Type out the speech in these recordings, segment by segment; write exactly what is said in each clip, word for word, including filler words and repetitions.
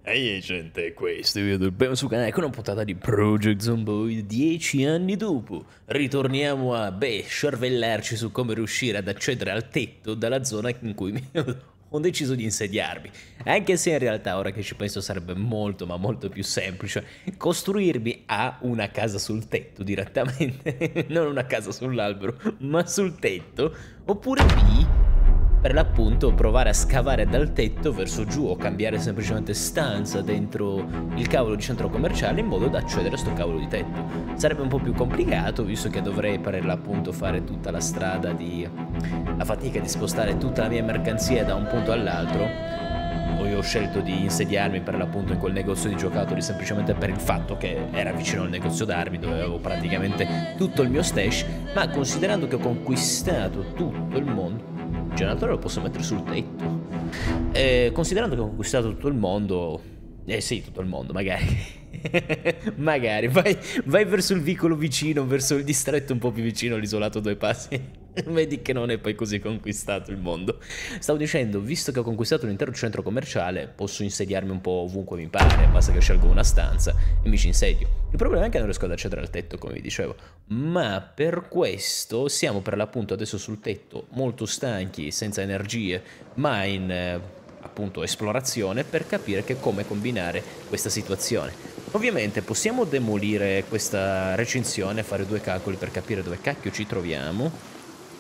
Ehi gente, questo è il video del primo sul canale con una puntata di Project Zomboid dieci anni dopo. Ritorniamo a, beh, scervellarci su come riuscire ad accedere al tetto dalla zona in cui mi ho deciso di insediarmi. Anche se in realtà, ora che ci penso, sarebbe molto ma molto più semplice costruirmi A, una casa sul tetto direttamente, non una casa sull'albero, ma sul tetto, oppure B, per l'appunto provare a scavare dal tetto verso giù o cambiare semplicemente stanza dentro il cavolo di centro commerciale in modo da accedere a sto cavolo di tetto. Sarebbe un po' più complicato, visto che dovrei per l'appunto fare tutta la strada di... la fatica di spostare tutta la mia mercanzia da un punto all'altro. Io ho scelto di insediarmi per l'appunto in quel negozio di giocattoli semplicemente per il fatto che era vicino al negozio d'armi dove avevo praticamente tutto il mio stash, ma considerando che ho conquistato tutto il mondo, il generatore lo posso mettere sul tetto. Eh, considerando che ho conquistato tutto il mondo... Eh sì, tutto il mondo, magari. Magari, vai, vai verso il vicolo vicino, verso il distretto un po' più vicino all'isolato due passi. Vedi che non è poi così conquistato il mondo. Stavo dicendo, visto che ho conquistato l'intero centro commerciale, posso insediarmi un po' ovunque mi pare, basta che scelgo una stanza e mi ci insedio. Il problema è che non riesco ad accedere al tetto, come vi dicevo, ma per questo siamo per l'appunto adesso sul tetto, molto stanchi, senza energie, ma in eh, appunto esplorazione per capire che come combinare questa situazione. Ovviamente possiamo demolire questa recinzione, fare due calcoli per capire dove cacchio ci troviamo,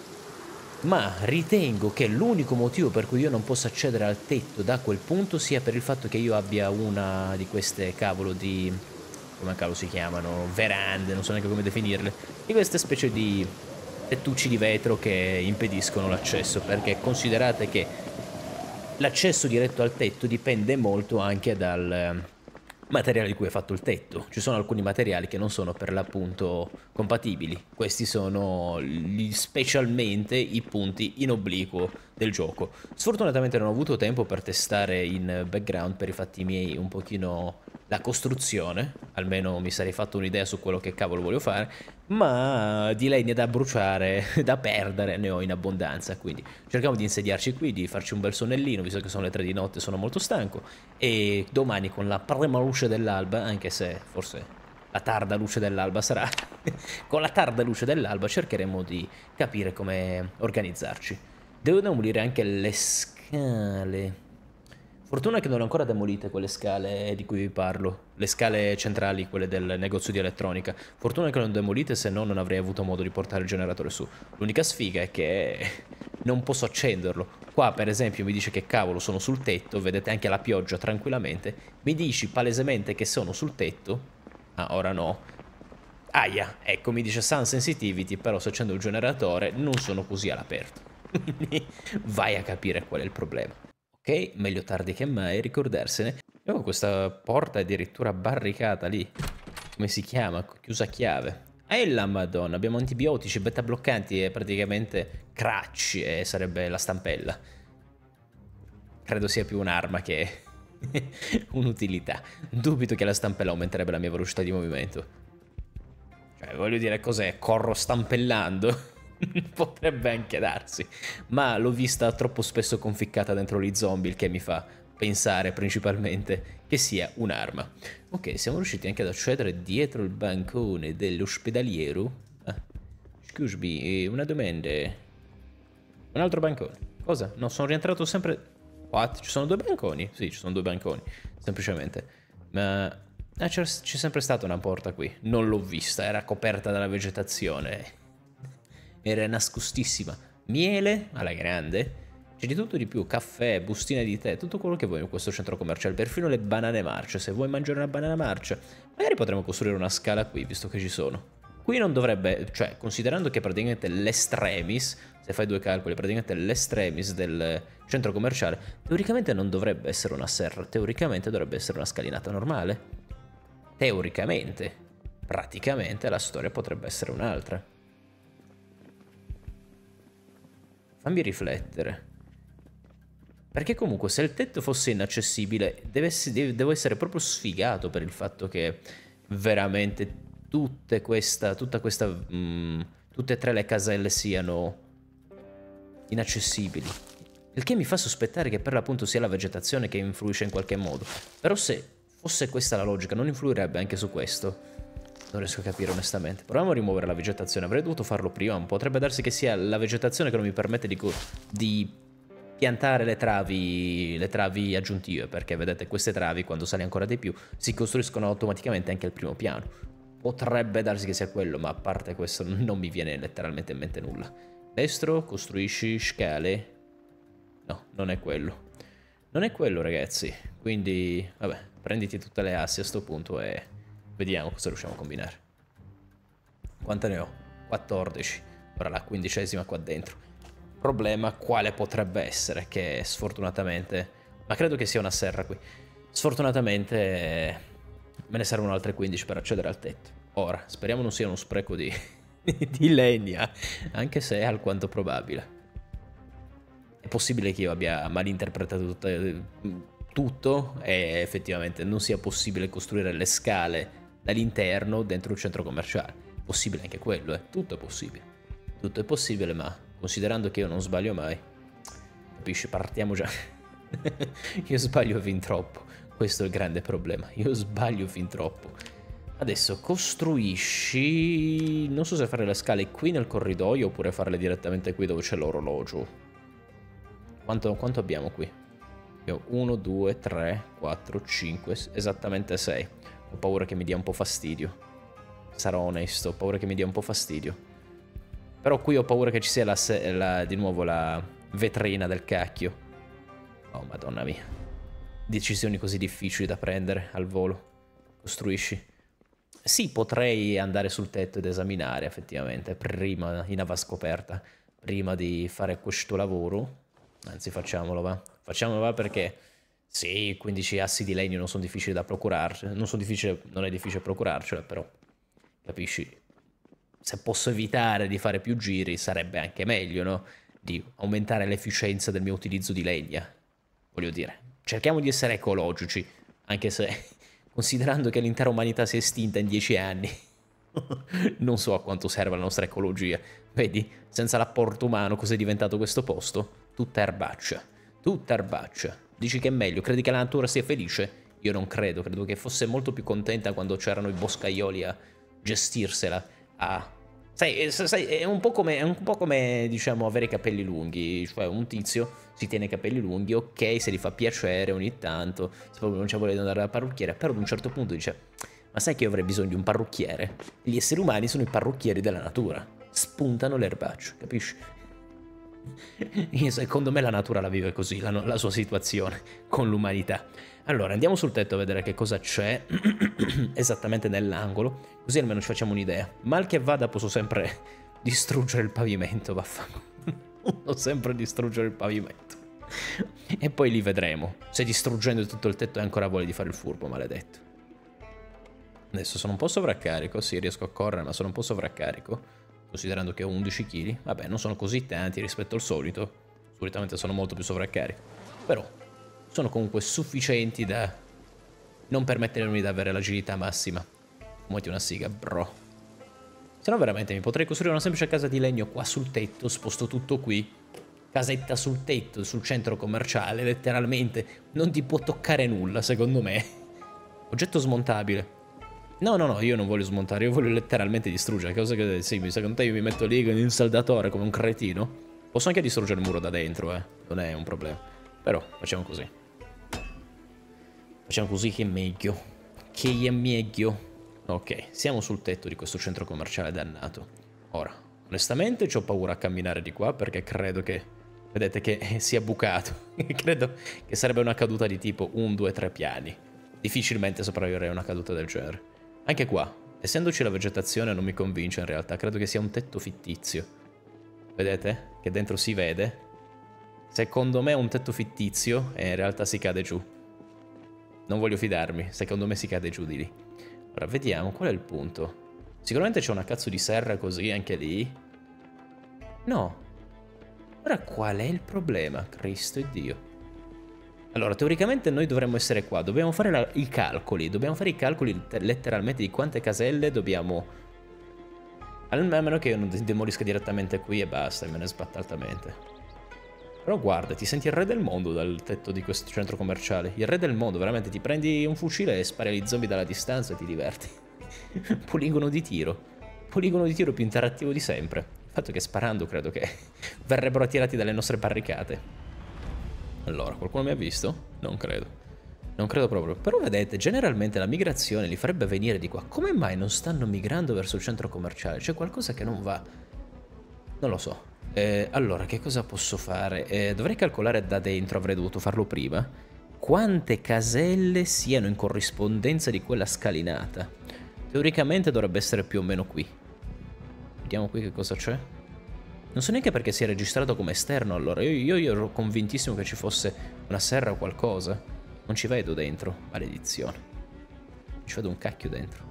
ma ritengo che l'unico motivo per cui io non possa accedere al tetto da quel punto sia per il fatto che io abbia una di queste cavolo di... come cavolo si chiamano? Verande, non so neanche come definirle, di queste specie di tettucci di vetro che impediscono l'accesso, perché considerate che l'accesso diretto al tetto dipende molto anche dal materiale di cui è fatto il tetto. Ci sono alcuni materiali che non sono per l'appunto compatibili. Questi sono gli, specialmente i punti in obliquo del gioco. Sfortunatamente non ho avuto tempo per testare in background per i fatti miei un pochino la costruzione, almeno mi sarei fatto un'idea su quello che cavolo volevo fare, ma di legna da bruciare, da perdere, ne ho in abbondanza, quindi cerchiamo di insediarci qui, di farci un bel sonnellino, visto che sono le tre di notte, sono molto stanco, e domani con la prima luce dell'alba, anche se forse la tarda luce dell'alba sarà, con la tarda luce dell'alba cercheremo di capire come organizzarci. Devo demolire anche le scale. Fortuna che non ho ancora demolite quelle scale di cui vi parlo, le scale centrali, quelle del negozio di elettronica. Fortuna che non demolite, se no non avrei avuto modo di portare il generatore su. L'unica sfiga è che non posso accenderlo. Qua per esempio mi dice che cavolo sono sul tetto, vedete anche la pioggia tranquillamente. Mi dici palesemente che sono sul tetto? Ah, ora no. Aia, ecco, mi dice Sun Sensitivity, però se accendo il generatore non sono così all'aperto. Quindi vai a capire qual è il problema. Ok, meglio tardi che mai ricordarsene. Oh, questa porta è addirittura barricata lì. Come si chiama? Chiusa a chiave. E la madonna, abbiamo antibiotici, beta bloccanti e praticamente crutch, e sarebbe la stampella. Credo sia più un'arma che un'utilità. Dubito che la stampella aumenterebbe la mia velocità di movimento. Cioè, voglio dire, cos'è? Corro stampellando? Potrebbe anche darsi, ma l'ho vista troppo spesso conficcata dentro gli zombie, il che mi fa pensare principalmente che sia un'arma. Ok, siamo riusciti anche ad accedere dietro il bancone dell'ospedaliero. Ah, excuse me, una domanda. Un altro bancone. Cosa? No, sono rientrato sempre... What? Ci sono due banconi? Sì, ci sono due banconi, semplicemente. Ma... ah, c'è sempre stata una porta qui. Non l'ho vista, era coperta dalla vegetazione. Era nascostissima. Miele alla grande. C'è di tutto di più. Caffè, bustine di tè, tutto quello che vuoi in questo centro commerciale. Perfino le banane marce. Se vuoi mangiare una banana marcia, magari potremmo costruire una scala qui, visto che ci sono. Qui non dovrebbe, cioè, considerando che praticamente l'estremis, se fai due calcoli, praticamente l'estremis del centro commerciale, teoricamente non dovrebbe essere una serra. Teoricamente dovrebbe essere una scalinata normale. Teoricamente. Praticamente la storia potrebbe essere un'altra. Fammi riflettere. Perché comunque se il tetto fosse inaccessibile deve essere, devo essere proprio sfigato per il fatto che veramente tutte questa, tutta questa, mm, tutte e tre le caselle siano inaccessibili. Il che mi fa sospettare che per l'appunto sia la vegetazione che influisce in qualche modo. Però se fosse questa la logica, non influirebbe anche su questo? Non riesco a capire onestamente. Proviamo a rimuovere la vegetazione. Avrei dovuto farlo prima. Potrebbe darsi che sia la vegetazione che non mi permette di, di piantare le travi, le travi aggiuntive. Perché vedete, queste travi, quando sale ancora di più, si costruiscono automaticamente anche al primo piano. Potrebbe darsi che sia quello, ma a parte questo non mi viene letteralmente in mente nulla. Destro, costruisci scale. No, non è quello. Non è quello, ragazzi. Quindi, vabbè, prenditi tutte le assi a sto punto e vediamo cosa riusciamo a combinare. Quante ne ho? quattordici. Ora la quindicesima qua dentro. Problema quale potrebbe essere? Che sfortunatamente... Ma credo che sia una serra qui. Sfortunatamente me ne servono altre quindici per accedere al tetto. Ora, speriamo non sia uno spreco di, di legna, anche se è alquanto probabile. È possibile che io abbia malinterpretato tutto, tutto e effettivamente non sia possibile costruire le scale dall'interno dentro un centro commerciale. Possibile anche quello, eh? Tutto è possibile. Tutto è possibile, ma considerando che io non sbaglio mai, capisci, partiamo già. Io sbaglio fin troppo, questo è il grande problema, io sbaglio fin troppo. Adesso costruisci... non so se fare le scale qui nel corridoio oppure farle direttamente qui dove c'è l'orologio. Quanto, quanto abbiamo qui? Io uno, due, tre, quattro, cinque, esattamente sei. Ho paura che mi dia un po' fastidio. Sarò onesto, ho paura che mi dia un po' fastidio. Però qui ho paura che ci sia la, la, di nuovo la vetrina del cacchio. Oh, madonna mia. Decisioni così difficili da prendere al volo. Costruisci. Sì, potrei andare sul tetto ed esaminare, effettivamente, prima, in avascoperta, prima di fare questo lavoro. Anzi, facciamolo, va. Facciamolo, va, perché sì, quindici assi di legno non sono difficili da procurarci. Non, sono difficile, non è difficile procurarcela, però, capisci? Se posso evitare di fare più giri, sarebbe anche meglio, no? Di aumentare l'efficienza del mio utilizzo di legna. Voglio dire, cerchiamo di essere ecologici, anche se, considerando che l'intera umanità si è estinta in dieci anni, non so a quanto serve la nostra ecologia. Vedi, senza l'apporto umano cos'è diventato questo posto? Tutta erbaccia, tutta erbaccia. Dici che è meglio? Credi che la natura sia felice? Io non credo, credo che fosse molto più contenta quando c'erano i boscaioli a gestirsela, a... Sai, sai è, un po' come, è un po' come, diciamo, avere i capelli lunghi, cioè un tizio si tiene i capelli lunghi, ok, se li fa piacere ogni tanto, se proprio non c'è voglia di andare dalla parrucchiera, però ad un certo punto dice, ma sai che io avrei bisogno di un parrucchiere? Gli esseri umani sono i parrucchieri della natura, spuntano l'erbaccio, capisci? Secondo me la natura la vive così, la, la sua situazione con l'umanità. Allora andiamo sul tetto a vedere che cosa c'è esattamente nell'angolo, così almeno ci facciamo un'idea. Mal che vada posso sempre distruggere il pavimento, vaffanculo. Posso sempre distruggere il pavimento. E poi li vedremo, se distruggendo tutto il tetto hai ancora voglia di fare il furbo, maledetto. Adesso sono un po' sovraccarico, sì, riesco a correre, ma sono un po' sovraccarico. Considerando che ho undici chili, vabbè, non sono così tanti rispetto al solito. Solitamente sono molto più sovraccarico. Però sono comunque sufficienti da non permettermi di avere l'agilità massima. Muoviti una siga, bro. Se no veramente mi potrei costruire una semplice casa di legno qua sul tetto, sposto tutto qui. Casetta sul tetto, sul centro commerciale, letteralmente. Non ti può toccare nulla, secondo me. Oggetto smontabile. No, no, no, io non voglio smontare, io voglio letteralmente distruggere. Cosa che, sì, secondo te io mi metto lì con il saldatore come un cretino? Posso anche distruggere il muro da dentro, eh. Non è un problema. Però, facciamo così. Facciamo così che è meglio. Che è meglio. Ok, siamo sul tetto di questo centro commerciale dannato. Ora, onestamente ho paura a camminare di qua perché credo che... Vedete che sia bucato. Credo che sarebbe una caduta di tipo uno, due, tre piani. Difficilmente sopravviverei a una caduta del genere. Anche qua, essendoci la vegetazione non mi convince in realtà, credo che sia un tetto fittizio. Vedete? Che dentro si vede. Secondo me è un tetto fittizio e in realtà si cade giù. Non voglio fidarmi, secondo me si cade giù di lì. Ora vediamo, qual è il punto? Sicuramente c'è una cazzo di serra così anche lì. No. Ora qual è il problema? Cristo e Dio. Allora, teoricamente noi dovremmo essere qua, dobbiamo fare la, i calcoli, dobbiamo fare i calcoli letteralmente di quante caselle dobbiamo... A meno che io non demolisca direttamente qui e basta, e me ne sbatta altamente. Però guarda, ti senti il re del mondo dal tetto di questo centro commerciale. Il re del mondo, veramente, ti prendi un fucile e spari agli zombie dalla distanza e ti diverti. Poligono di tiro. Poligono di tiro più interattivo di sempre. Il fatto è che sparando credo che verrebbero attirati dalle nostre barricate. Allora, qualcuno mi ha visto? Non credo. Non credo proprio. Però vedete, generalmente la migrazione li farebbe venire di qua. Come mai non stanno migrando verso il centro commerciale? C'è qualcosa che non va. Non lo so. Eh, allora, che cosa posso fare? Eh, dovrei calcolare da dentro, avrei dovuto farlo prima. Quante caselle siano in corrispondenza di quella scalinata. Teoricamente dovrebbe essere più o meno qui. Vediamo qui che cosa c'è. Non so neanche perché si è registrato come esterno allora. Io, io, io ero convintissimo che ci fosse una serra o qualcosa. Non ci vedo dentro. Maledizione. Non ci vedo un cacchio dentro.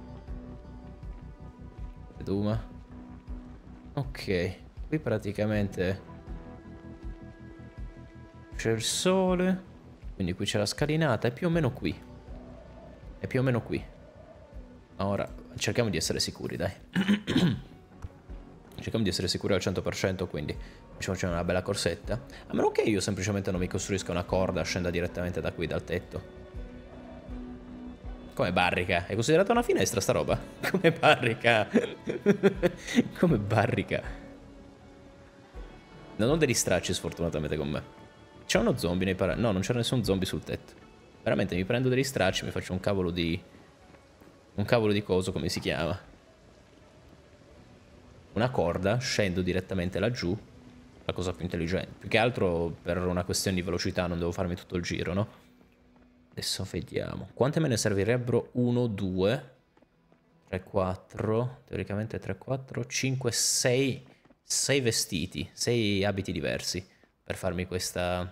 Veduma. Ok. Qui praticamente c'è il sole. Quindi qui c'è la scalinata. È più o meno qui. È più o meno qui. Ma ora cerchiamo di essere sicuri, dai. Cerchiamo di essere sicuri al cento per cento, quindi facciamoci una bella corsetta. A meno che io semplicemente non mi costruisca una corda, scenda direttamente da qui, dal tetto. Come barrica? È considerata una finestra sta roba? Come barrica? Come barrica? Non ho degli stracci sfortunatamente con me. C'è uno zombie nei paraggi? No, non c'era nessun zombie sul tetto. Veramente mi prendo degli stracci, mi faccio un cavolo di... Un cavolo di coso, come si chiama? Una corda, scendo direttamente laggiù. La cosa più intelligente. Più che altro per una questione di velocità non devo farmi tutto il giro, no? Adesso vediamo. Quante me ne servirebbero? uno, due, tre, quattro. Teoricamente tre, quattro, cinque, sei. sei vestiti. sei abiti diversi. Per farmi questa...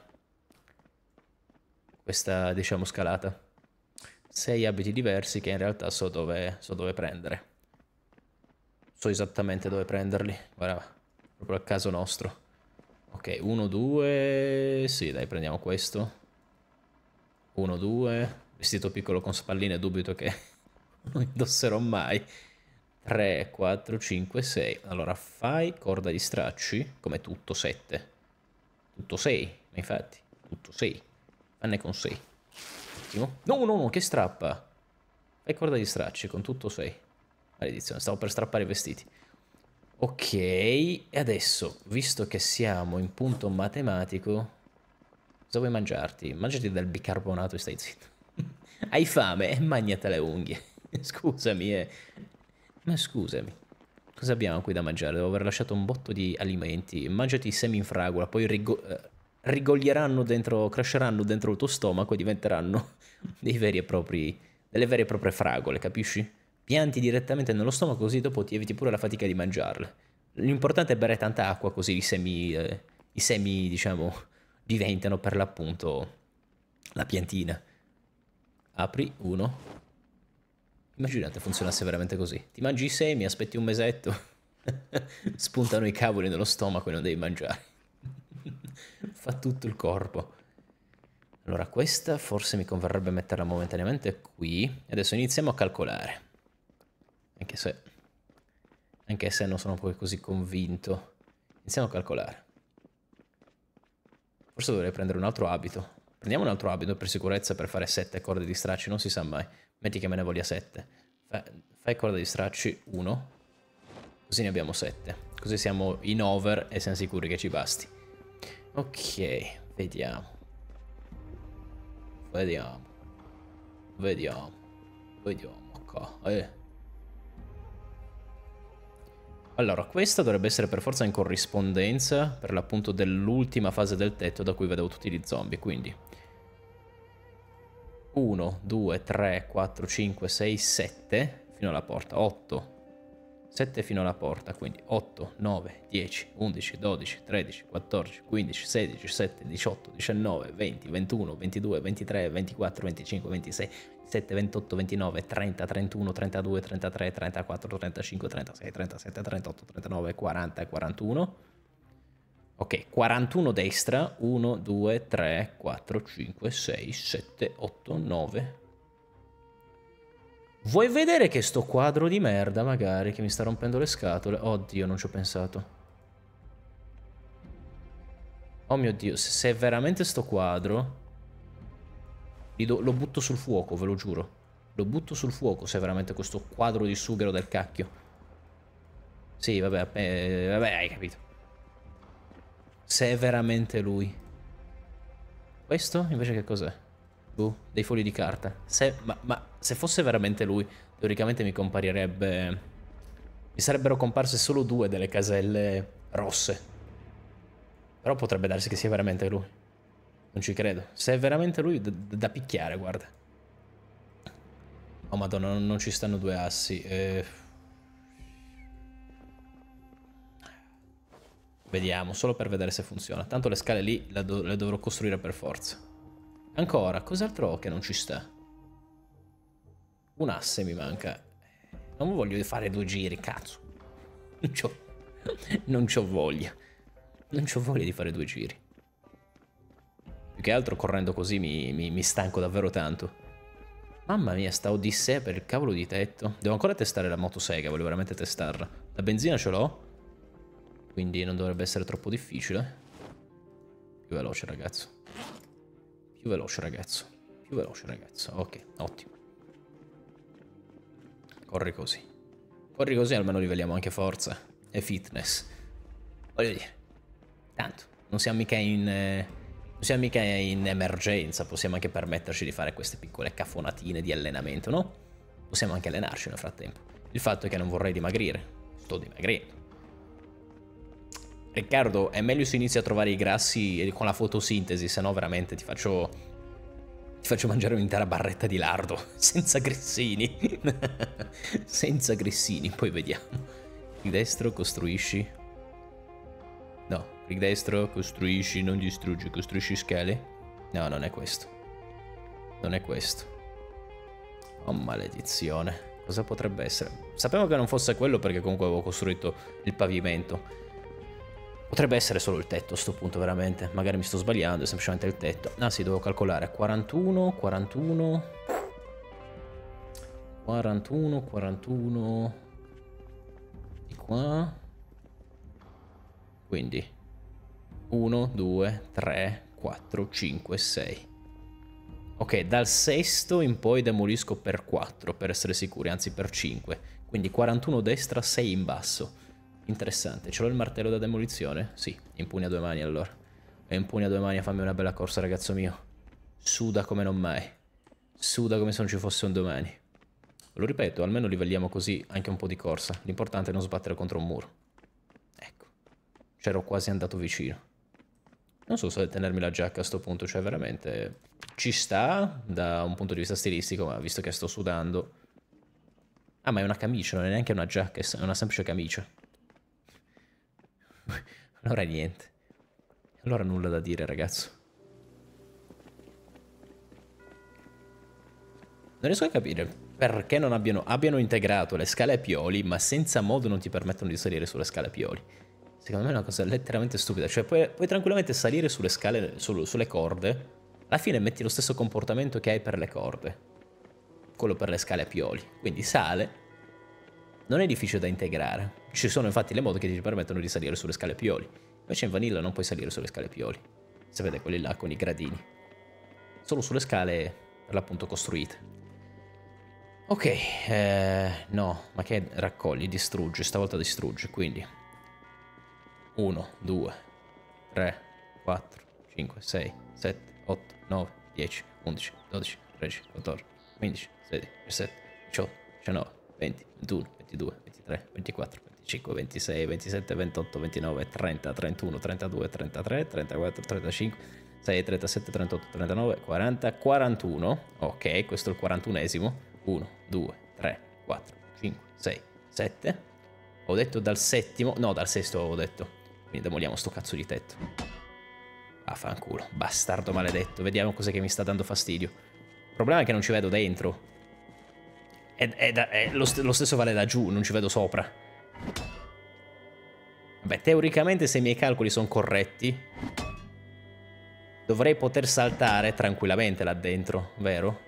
Questa, diciamo, scalata. sei abiti diversi che in realtà so dove, so dove prendere. So esattamente dove prenderli. Guarda, proprio al caso nostro. Ok, uno, due... Sì, dai, prendiamo questo. uno, due... Vestito piccolo con spalline, dubito che non indosserò mai. tre, quattro, cinque, sei. Allora, fai corda di stracci, come tutto, sette. Tutto sei, infatti. Tutto sei. Fanne con sei. Ottimo. No, no, no, che strappa. Fai corda di stracci, con tutto sei. Maledizione, stavo per strappare i vestiti. Ok, e adesso, visto che siamo in punto matematico, cosa vuoi mangiarti? Mangiati del bicarbonato e stai zitto. Hai fame? E magnate le unghie. Scusami, eh. Ma scusami. Cosa abbiamo qui da mangiare? Devo aver lasciato un botto di alimenti. Mangiati i semi in fragola, poi rigo rigoglieranno dentro, cresceranno dentro il tuo stomaco e diventeranno dei veri e propri, delle vere e proprie fragole, capisci? Pianti direttamente nello stomaco, così dopo ti eviti pure la fatica di mangiarle. L'importante è bere tanta acqua, così i semi, eh, i semi, diciamo, diventano per l'appunto la piantina. Apri, uno. Immaginate funzionasse veramente così. Ti mangi i semi, aspetti un mesetto, spuntano i cavoli nello stomaco e non devi mangiare. Fa tutto il corpo. Allora, questa forse mi converrebbe metterla momentaneamente qui. Adesso iniziamo a calcolare. Anche se... Anche se non sono poi così convinto. Iniziamo a calcolare. Forse dovrei prendere un altro abito. Prendiamo un altro abito per sicurezza per fare sette corde di stracci, non si sa mai. Metti che me ne voglia sette. Fai, fai corda di stracci uno. Così ne abbiamo sette. Così siamo in over e siamo sicuri che ci basti. Ok, vediamo. Vediamo. Vediamo. Vediamo qua. Eh. Allora, questa dovrebbe essere per forza in corrispondenza per l'appunto dell'ultima fase del tetto da cui vedevo tutti gli zombie, quindi uno, due, tre, quattro, cinque, sei, sette fino alla porta, otto, sette fino alla porta, quindi otto, nove, dieci, undici, dodici, tredici, quattordici, quindici, sedici, diciassette, diciotto, diciannove, venti, ventuno, ventidue, ventitré, ventiquattro, venticinque, ventisei, ventisette, ventotto, ventinove, trenta, trentuno, trentadue, trentatré, trentaquattro, trentacinque, trentasei, trentasette, trentotto, trentanove, quaranta e quarantuno. Ok, quarantuno destra, uno, due, tre, quattro, cinque, sei, sette, otto, nove. Vuoi vedere che sto quadro di merda, magari, che mi sta rompendo le scatole? Oddio, non ci ho pensato. Oh mio Dio, se, se è veramente sto quadro... Do, lo butto sul fuoco, ve lo giuro. Lo butto sul fuoco se è veramente questo quadro di sughero del cacchio. Sì, vabbè, eh, vabbè, hai capito. Se è veramente lui. Questo invece che cos'è? Boh, dei fogli di carta. Se, ma, ma se fosse veramente lui, teoricamente mi comparirebbe... Mi sarebbero comparse solo due delle caselle rosse. Però potrebbe darsi che sia veramente lui. Non ci credo. Se è veramente lui, da, da picchiare, guarda. Oh madonna, non, non ci stanno due assi. Eh... Vediamo, solo per vedere se funziona. Tanto le scale lì le, do le dovrò costruire per forza. Ancora, cos'altro ho che non ci sta? Un asse mi manca. Non voglio fare due giri, cazzo. Non c'ho... Non c'ho voglia. Non c'ho voglia di fare due giri. Più che altro correndo così mi, mi, mi stanco davvero tanto. Mamma mia, sta odissea per il cavolo di tetto. Devo ancora testare la motosega, voglio veramente testarla. La benzina ce l'ho, quindi non dovrebbe essere troppo difficile. Più veloce, ragazzo. Più veloce, ragazzo. Più veloce, ragazzo. Ok, ottimo. Corri così. Corri così almeno livelliamo anche forza e fitness. Voglio dire, tanto, non siamo mica in... Eh, non siamo mica in emergenza, possiamo anche permetterci di fare queste piccole cafonatine di allenamento, no? Possiamo anche allenarci nel frattempo. Il fatto è che non vorrei dimagrire. Sto dimagrendo. Riccardo, è meglio se inizi a trovare i grassi con la fotosintesi, se no veramente ti faccio... Ti faccio mangiare un'intera barretta di lardo, senza grissini. Senza grissini, poi vediamo. Clic destro, costruisci. No. Clic destro, costruisci, non distruggi, costruisci scale. No, non è questo. Non è questo. Oh, maledizione. Cosa potrebbe essere? Sapevo che non fosse quello perché comunque avevo costruito il pavimento. Potrebbe essere solo il tetto a sto punto, veramente. Magari mi sto sbagliando, è semplicemente il tetto. Ah sì, devo calcolare. quarantuno, quarantuno... quarantuno, quarantuno... Di qua... Quindi... uno, due, tre, quattro, cinque, sei. Ok, dal sesto in poi demolisco per quattro, per essere sicuri, anzi per cinque. Quindi quarantuno destra, sei in basso. Interessante. Ce l'ho il martello da demolizione? Sì, impugna a due mani allora. E impugna a due mani a farmi una bella corsa, ragazzo mio. Suda come non mai. Suda come se non ci fosse un domani. Lo ripeto, almeno livelliamo così anche un po' di corsa. L'importante è non sbattere contro un muro. Ecco. C'ero quasi andato vicino. Non so se tenermi la giacca a sto punto, cioè veramente ci sta da un punto di vista stilistico, ma visto che sto sudando... Ah, ma è una camicia, non è neanche una giacca, è una semplice camicia. Allora niente. Allora nulla da dire, ragazzo. Non riesco a capire perché non abbiano, abbiano integrato le scale a pioli, ma senza modo non ti permettono di salire sulle scale a pioli. Secondo me è una cosa letteralmente stupida. Cioè puoi, puoi tranquillamente salire sulle scale, su, sulle corde. Alla fine metti lo stesso comportamento che hai per le corde. Quello per le scale a pioli. Quindi sale. Non è difficile da integrare. Ci sono infatti le modi che ti permettono di salire sulle scale a pioli. Invece in Vanilla non puoi salire sulle scale a pioli. Sapete, quelli là con i gradini. Solo sulle scale per l'appunto costruite. Ok, eh, no, ma che raccogli? Distruggi, stavolta distruggi, quindi... uno, due, tre, quattro, cinque, sei, sette, otto, nove, dieci, undici, dodici, tredici, quattordici, quindici, sedici, diciassette, diciotto, diciannove, venti, ventuno, ventidue, ventitré, ventiquattro, venticinque, ventisei, ventisette, ventotto, ventinove, trenta, trentuno, trentadue, trentatré, trentaquattro, trentacinque, sei, trentasette, trentotto, trentanove, quaranta, quarantuno. Ok, questo è il quarantunesimo. uno, due, tre, quattro, cinque, sei, sette. Ho detto dal settimo, no, dal sesto avevo detto. Quindi demoliamo sto cazzo di tetto. Affanculo, bastardo maledetto. Vediamo cos'è che mi sta dando fastidio. Il problema è che non ci vedo dentro. È, è da, è lo, st lo stesso vale da giù, non ci vedo sopra. Vabbè, teoricamente se i miei calcoli sono corretti, dovrei poter saltare tranquillamente là dentro, vero?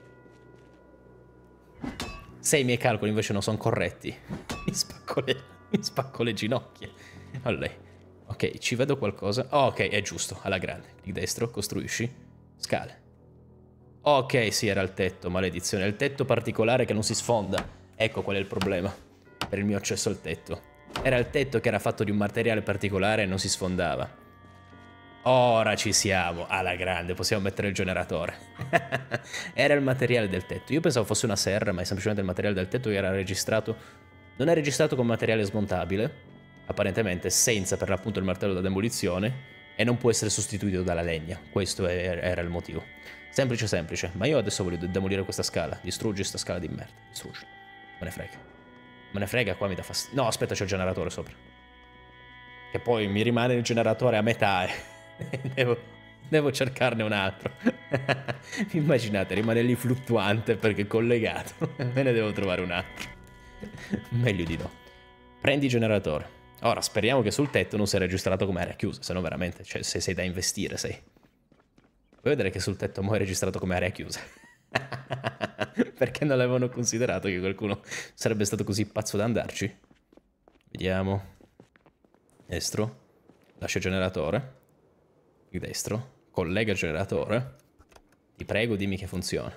Se i miei calcoli invece non sono corretti, mi spacco le, mi spacco le ginocchia. Allora, ok, Ok, ci vedo qualcosa. Oh, ok, è giusto, alla grande. Clic destro, costruisci. Scale. Ok, sì, era il tetto, maledizione. È il tetto particolare che non si sfonda. Ecco qual è il problema per il mio accesso al tetto. Era il tetto che era fatto di un materiale particolare e non si sfondava. Ora ci siamo, alla grande, possiamo mettere il generatore. Era il materiale del tetto. Io pensavo fosse una serra, ma è semplicemente il materiale del tetto che era registrato. Non è registrato come materiale smontabile, apparentemente senza per l'appunto il martello da demolizione, e non può essere sostituito dalla legna. Questo è, era il motivo. Semplice semplice, ma io adesso voglio demolire questa scala. Distruggi questa scala di merda. Distruggi. Me ne frega. Me ne frega, qua mi dà fastidio. No, aspetta, c'è il generatore sopra. Che poi mi rimane il generatore a metà e... devo, devo cercarne un altro. Immaginate, rimane lì fluttuante perché è collegato. Me ne devo trovare un altro. Meglio di no. Prendi il generatore. Ora speriamo che sul tetto non sia registrato come area chiusa, se no veramente, cioè, se sei da investire sei. Vuoi vedere che sul tetto mo è registrato come area chiusa? Perché non l'avevano considerato che qualcuno sarebbe stato così pazzo da andarci? Vediamo. Destro. Lascia il generatore. Qui destro. Collega il generatore. Ti prego, dimmi che funziona.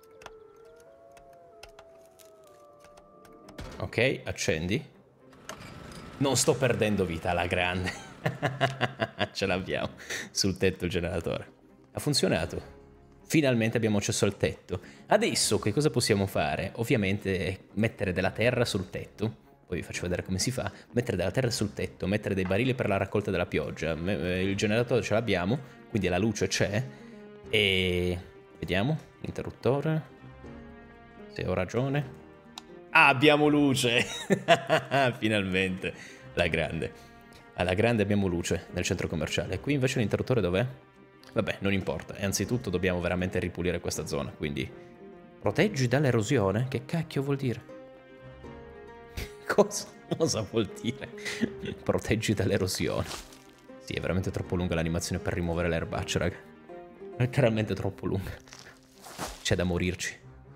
Ok, accendi. Non sto perdendo vita alla grande. Ce l'abbiamo sul tetto il generatore. Ha funzionato. Finalmente abbiamo accesso al tetto. Adesso che cosa possiamo fare? Ovviamente mettere della terra sul tetto. Poi vi faccio vedere come si fa. Mettere della terra sul tetto, mettere dei barili per la raccolta della pioggia. Il generatore ce l'abbiamo, quindi la luce c'è. E... vediamo, interruttore. Se ho ragione. Ah, abbiamo luce! Finalmente. La grande. Alla grande abbiamo luce nel centro commerciale. Qui invece l'interruttore dov'è? Vabbè, non importa. E anzitutto dobbiamo veramente ripulire questa zona, quindi... proteggi dall'erosione? Che cacchio vuol dire? Cosa? Cosa vuol dire? Proteggi dall'erosione. Sì, è veramente troppo lunga l'animazione per rimuovere le erbacce, raga. Letteralmente troppo lunga. C'è da morirci.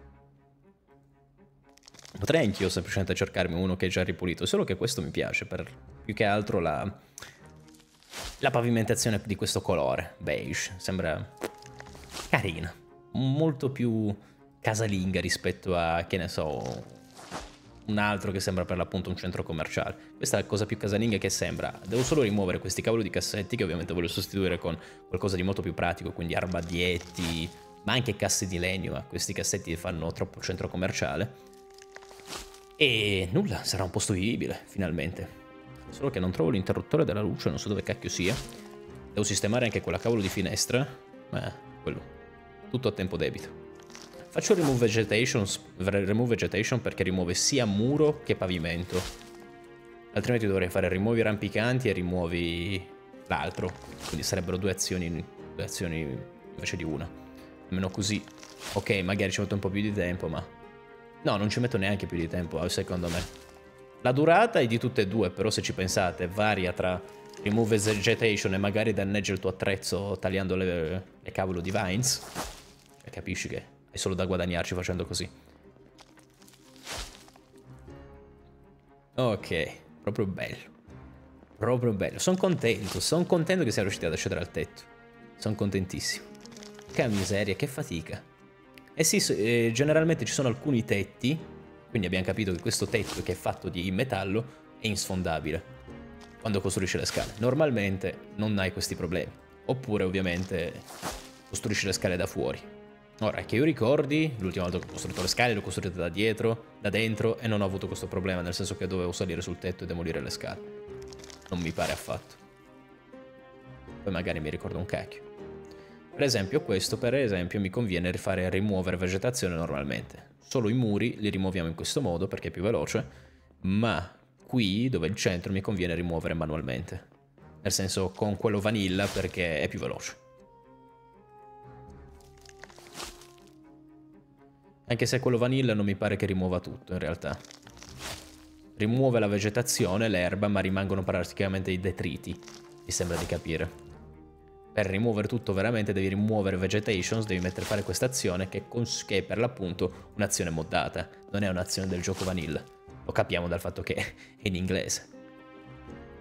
Potrei anch'io semplicemente cercarmi uno che è già ripulito, solo che questo mi piace, per più che altro la, la pavimentazione di questo colore, beige, sembra carina, molto più casalinga rispetto a, che ne so, un altro che sembra per l'appunto un centro commerciale. Questa è la cosa più casalinga che sembra. Devo solo rimuovere questi cavolo di cassetti che ovviamente voglio sostituire con qualcosa di molto più pratico, quindi armadietti, ma anche casse di legno, ma questi cassetti fanno troppo centro commerciale. E nulla, sarà un posto vivibile, finalmente. Solo che non trovo l'interruttore della luce, non so dove cacchio sia. Devo sistemare anche quella cavolo di finestra. Ma quello, tutto a tempo debito. Faccio remove vegetation, remove vegetation perché rimuove sia muro che pavimento. Altrimenti dovrei fare rimuovi rampicanti e rimuovi l'altro. Quindi sarebbero due azioni, due azioni invece di una. Almeno così. Ok, magari ci metto un po' più di tempo, ma... no, non ci metto neanche più di tempo, secondo me. La durata è di tutte e due, però se ci pensate, varia tra remove vegetation e magari danneggia il tuo attrezzo tagliando le, le cavolo di vines. E capisci che hai solo da guadagnarci facendo così. Ok, proprio bello. Proprio bello. Sono contento, sono contento che sia riusciti ad accedere al tetto. Sono contentissimo. Che miseria, che fatica. Eh sì, eh, generalmente ci sono alcuni tetti, quindi abbiamo capito che questo tetto che è fatto di metallo è insfondabile quando costruisci le scale. Normalmente non hai questi problemi, oppure ovviamente costruisci le scale da fuori. Ora, che io ricordi, l'ultima volta che ho costruito le scale le ho costruite da dietro, da dentro, e non ho avuto questo problema, nel senso che dovevo salire sul tetto e demolire le scale. Non mi pare affatto. Poi magari mi ricordo un cacchio. Per esempio questo, per esempio, mi conviene fare rimuovere vegetazione normalmente. Solo i muri li rimuoviamo in questo modo perché è più veloce, ma qui, dove è il centro, mi conviene rimuovere manualmente. Nel senso, con quello vanilla perché è più veloce. Anche se quello vanilla non mi pare che rimuova tutto, in realtà. Rimuove la vegetazione, l'erba, ma rimangono praticamente i detriti, mi sembra di capire. Per rimuovere tutto veramente devi rimuovere vegetations, devi mettere a fare questa azione che, che è per l'appunto un'azione moddata, non è un'azione del gioco vanilla. Lo capiamo dal fatto che è in inglese.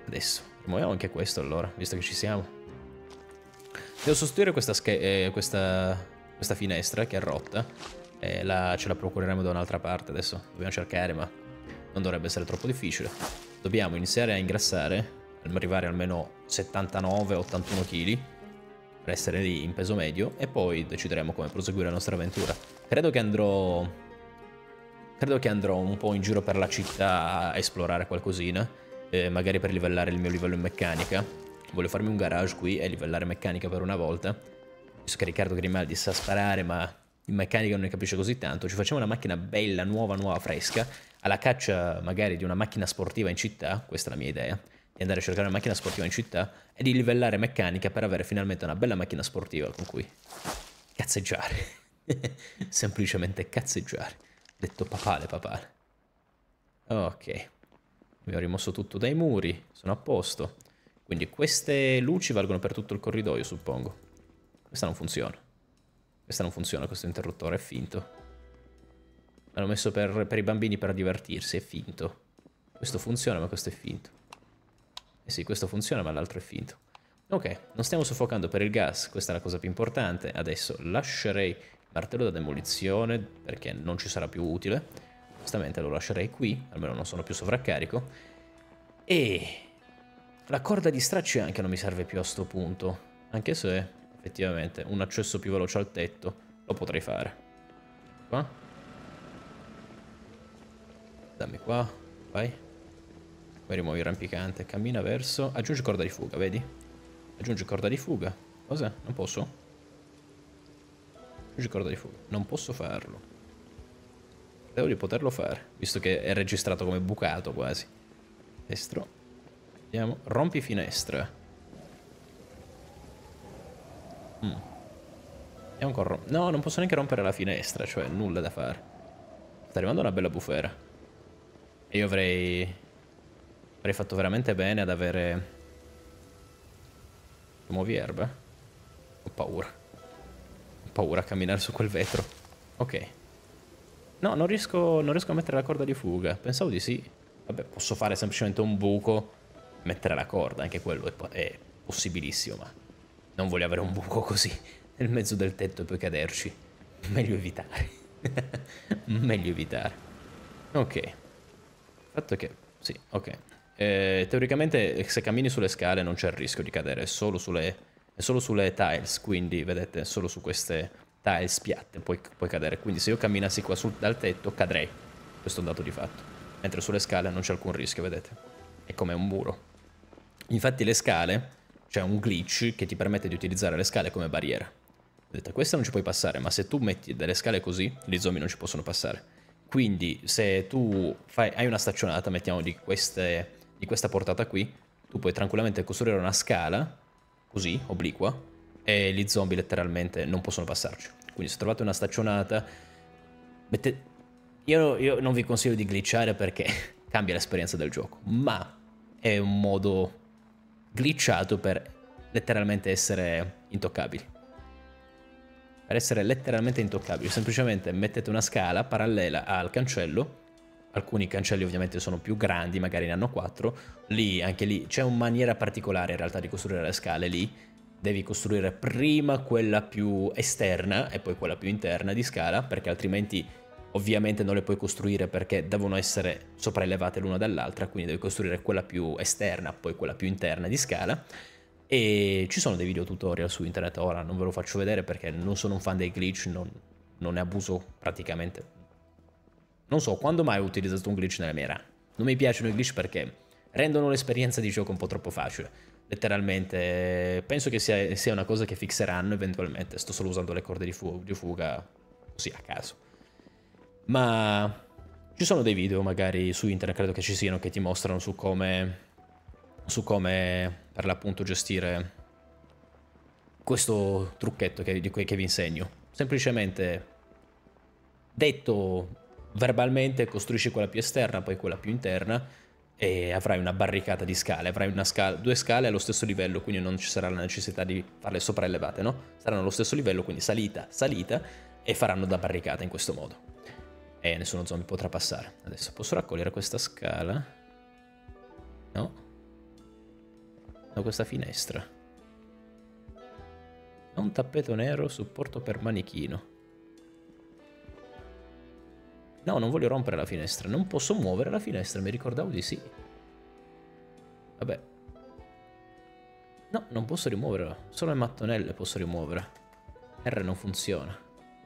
Adesso, rimuoviamo anche questo allora, visto che ci siamo. Devo sostituire questa, eh, questa, questa finestra che è rotta. E la, ce la procureremo da un'altra parte adesso. Dobbiamo cercare, ma non dovrebbe essere troppo difficile. Dobbiamo iniziare a ingrassare, arrivare almeno settantanove ottantuno chili, per essere lì in peso medio, e poi decideremo come proseguire la nostra avventura. Credo che andrò... Credo che andrò un po' in giro per la città a esplorare qualcosina, eh, magari per livellare il mio livello in meccanica. Voglio farmi un garage qui e livellare meccanica per una volta. Visto che Riccardo Grimaldi sa sparare, ma in meccanica non ne capisce così tanto, ci facciamo una macchina bella, nuova, nuova, fresca, alla caccia magari di una macchina sportiva in città, questa è la mia idea, di andare a cercare una macchina sportiva in città e di livellare meccanica per avere finalmente una bella macchina sportiva con cui cazzeggiare. Semplicemente cazzeggiare. Detto papale, papale. Ok. Abbiamo rimosso tutto dai muri, sono a posto. Quindi queste luci valgono per tutto il corridoio, suppongo. Questa non funziona. Questa non funziona, questo interruttore è finto. L'hanno messo per, per i bambini per divertirsi, è finto. Questo funziona, ma questo è finto. Eh sì, questo funziona, ma l'altro è finto. Ok, non stiamo soffocando per il gas, questa è la cosa più importante. Adesso lascerei il martello da demolizione, perché non ci sarà più utile. Giustamente lo lascerei qui, almeno non sono più sovraccarico. E la corda di stracci anche non mi serve più a sto punto, anche se effettivamente un accesso più veloce al tetto lo potrei fare. Qua. Dammi qua, vai. Poi rimuovi il rampicante, cammina verso... Aggiungi corda di fuga, vedi? Aggiungi corda di fuga. Cos'è? Non posso? Aggiungi corda di fuga. Non posso farlo. Devo di poterlo fare, visto che è registrato come bucato quasi. Destro. Andiamo. Rompi finestra. Mm. Andiamo con rom- No, non posso neanche rompere la finestra, cioè nulla da fare. Sta arrivando una bella bufera. E io avrei... Avrei fatto veramente bene ad avere... Muovi erba? Ho paura. Ho paura a camminare su quel vetro. Ok. No, non riesco, non riesco a mettere la corda di fuga. Pensavo di sì. Vabbè, posso fare semplicemente un buco, mettere la corda, anche quello è, è possibilissimo, ma non voglio avere un buco così nel mezzo del tetto e poi caderci. Meglio evitare. Meglio evitare. Ok. Il fatto è che... Sì, ok. Eh, teoricamente se cammini sulle scale non c'è il rischio di cadere, è solo sulle, è solo sulle tiles, quindi vedete, solo su queste tiles piatte puoi, puoi cadere. Quindi se io camminassi qua sul, dal tetto cadrei. Questo è un dato di fatto. Mentre sulle scale non c'è alcun rischio, vedete? È come un muro. Infatti le scale, c'è un glitch che ti permette di utilizzare le scale come barriera. Vedete, questa non ci puoi passare, ma se tu metti delle scale così, gli zombie non ci possono passare. Quindi se tu fai, hai una staccionata, mettiamo di, queste, di questa portata qui, tu puoi tranquillamente costruire una scala, così, obliqua, e gli zombie letteralmente non possono passarci. Quindi se trovate una staccionata, mette... io, io non vi consiglio di glitchare perché cambia l'esperienza del gioco, ma è un modo glitchato per letteralmente essere intoccabili. Per essere letteralmente intoccabili, semplicemente mettete una scala parallela al cancello. Alcuni cancelli ovviamente sono più grandi, magari ne hanno quattro. Lì, anche lì, c'è una maniera particolare in realtà di costruire le scale. Lì devi costruire prima quella più esterna e poi quella più interna di scala, perché altrimenti ovviamente non le puoi costruire perché devono essere sopraelevate l'una dall'altra, quindi devi costruire quella più esterna, poi quella più interna di scala. E ci sono dei video tutorial su internet, ora non ve lo faccio vedere perché non sono un fan dei glitch, non, non ne abuso praticamente. Non so, quando mai ho utilizzato un glitch nella mia run? Non mi piacciono i glitch perché rendono l'esperienza di gioco un po' troppo facile. Letteralmente, penso che sia, sia una cosa che fixeranno eventualmente. Sto solo usando le corde di, fu di fuga così a caso. Ma ci sono dei video magari su internet, credo che ci siano, che ti mostrano su come... su come per l'appunto gestire questo trucchetto che, di cui, che vi insegno. Semplicemente detto verbalmente, costruisci quella più esterna, poi quella più interna e avrai una barricata di scale, avrai una scala, due scale allo stesso livello, quindi non ci sarà la necessità di farle sopraelevate, no? Saranno allo stesso livello, quindi salita, salita, e faranno da barricata in questo modo. E nessuno zombie potrà passare. Adesso posso raccogliere questa scala? No? Da questa finestra. Un tappeto nero, supporto per manichino. No, non voglio rompere la finestra. Non posso muovere la finestra, mi ricordavo di sì. Vabbè. No, non posso rimuoverla. Solo le mattonelle posso rimuovere. R non funziona.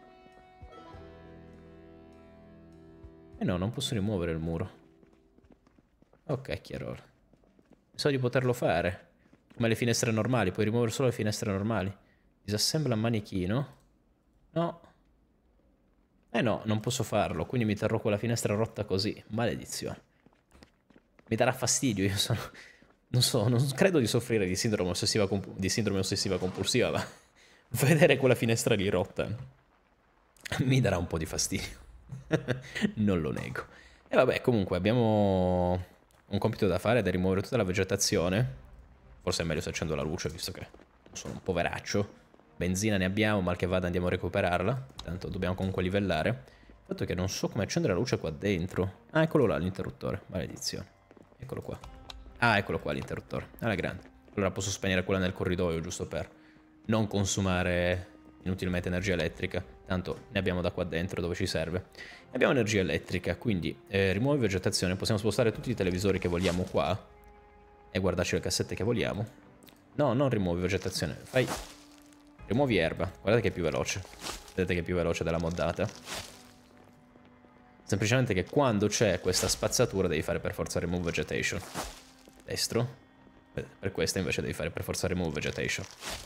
E no, non posso rimuovere il muro. Ok, chiaro. So di poterlo fare. Come le finestre normali, puoi rimuovere solo le finestre normali. Disassembla manichino. No. Eh no, non posso farlo, quindi mi terrò quella finestra rotta così. Maledizione. Mi darà fastidio, io sono... Non so, non credo di soffrire di sindrome ossessiva, di sindrome ossessiva compulsiva, ma vedere quella finestra lì rotta mi darà un po' di fastidio. Non lo nego. E vabbè, comunque abbiamo un compito da fare ed è rimuovere tutta la vegetazione. Forse è meglio se accendo la luce, visto che sono un poveraccio. Benzina ne abbiamo, mal che vada andiamo a recuperarla. Tanto dobbiamo comunque livellare. Il fatto è che non so come accendere la luce qua dentro. Ah, eccolo là l'interruttore, maledizione. Eccolo qua. Ah, eccolo qua l'interruttore, alla grande. Allora posso spegnere quella nel corridoio, giusto per non consumare inutilmente energia elettrica. Tanto ne abbiamo da qua dentro dove ci serve. Abbiamo energia elettrica, quindi eh, rimuovi vegetazione. Possiamo spostare tutti i televisori che vogliamo qua e guardarci le cassette che vogliamo. No, non rimuovi vegetazione, fai... Rimuovi erba, guardate che è più veloce. Vedete che è più veloce della moddata. Semplicemente che quando c'è questa spazzatura devi fare per forza remove vegetation. Destro. Per questa invece devi fare per forza remove vegetation.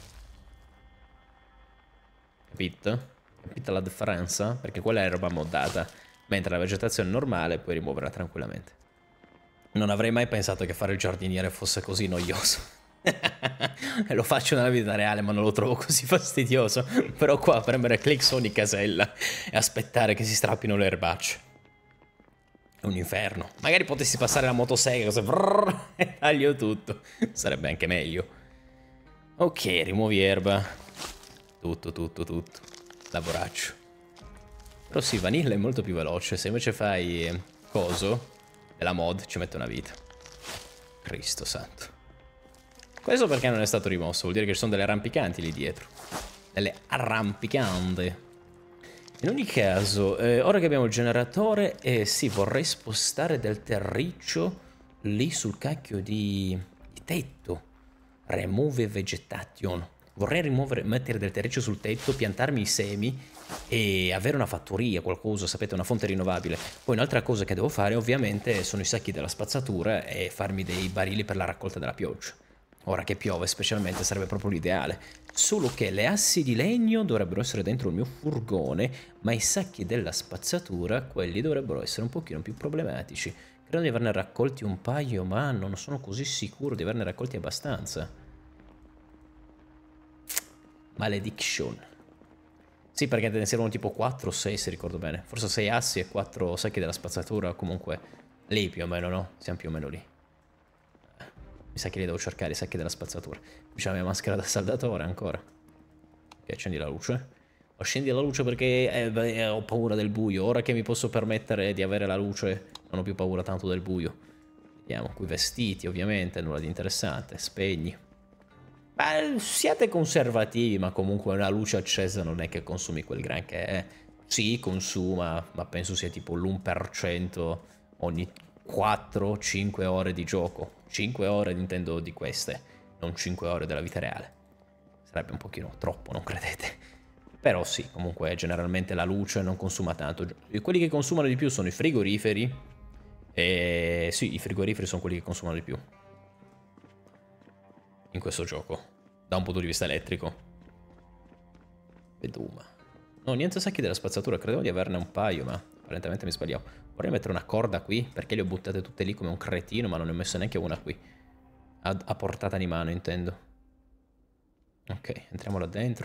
Capito? Capita la differenza? Perché quella è roba moddata, mentre la vegetazione normale puoi rimuoverla tranquillamente. Non avrei mai pensato che fare il giardiniere fosse così noioso. Lo faccio nella vita reale, ma non lo trovo così fastidioso. Però qua premere click su ogni casella e aspettare che si strappino le erbacce è un inferno. Magari potessi passare la motosega così brrr, e taglio tutto. Sarebbe anche meglio. Ok, rimuovi erba. Tutto, tutto, tutto. Lavoraccio. Però sì, vanilla è molto più veloce. Se invece fai coso della mod ci mette una vita. Cristo santo. Questo perché non è stato rimosso? Vuol dire che ci sono delle arrampicanti lì dietro. Delle arrampicante. In ogni caso, eh, ora che abbiamo il generatore, eh, sì, vorrei spostare del terriccio lì sul cacchio di, di tetto. Remove vegetation. Vorrei rimuovere, mettere del terriccio sul tetto, piantarmi i semi e avere una fattoria, qualcosa, sapete, una fonte rinnovabile. Poi un'altra cosa che devo fare, ovviamente, sono i sacchi della spazzatura e farmi dei barili per la raccolta della pioggia. Ora che piove specialmente sarebbe proprio l'ideale. Solo che le assi di legno dovrebbero essere dentro il mio furgone, ma i sacchi della spazzatura, quelli dovrebbero essere un pochino più problematici. Credo di averne raccolti un paio, ma non sono così sicuro di averne raccolti abbastanza. Malediction. Sì, perché ne servono tipo quattro o sei, se ricordo bene. Forse sei assi e quattro sacchi della spazzatura, comunque lì più o meno, no? Siamo più o meno lì. Mi sa che li devo cercare, i sacchi della spazzatura. C'è la mia maschera da saldatore ancora. Ok, accendi la luce. Accendi la luce perché eh, beh, ho paura del buio. Ora che mi posso permettere di avere la luce, non ho più paura tanto del buio. Vediamo, qui vestiti ovviamente, nulla di interessante. Spegni. Beh, siate conservativi, ma comunque una luce accesa non è che consumi quel granché. Eh. Sì, consuma, ma penso sia tipo l'uno per cento ogni quattro cinque ore di gioco. cinque ore intendo di queste, non cinque ore della vita reale. Sarebbe un pochino troppo, non credete? Però sì, comunque generalmente la luce non consuma tanto. Quelli che consumano di più sono i frigoriferi. E sì, i frigoriferi sono quelli che consumano di più in questo gioco, da un punto di vista elettrico. Veduma. No, niente sacchi della spazzatura, credevo di averne un paio, ma apparentemente mi sbagliavo. Vorrei mettere una corda qui, perché le ho buttate tutte lì come un cretino, ma non ne ho messa neanche una qui. A, a portata di mano, intendo. Ok, entriamo là dentro.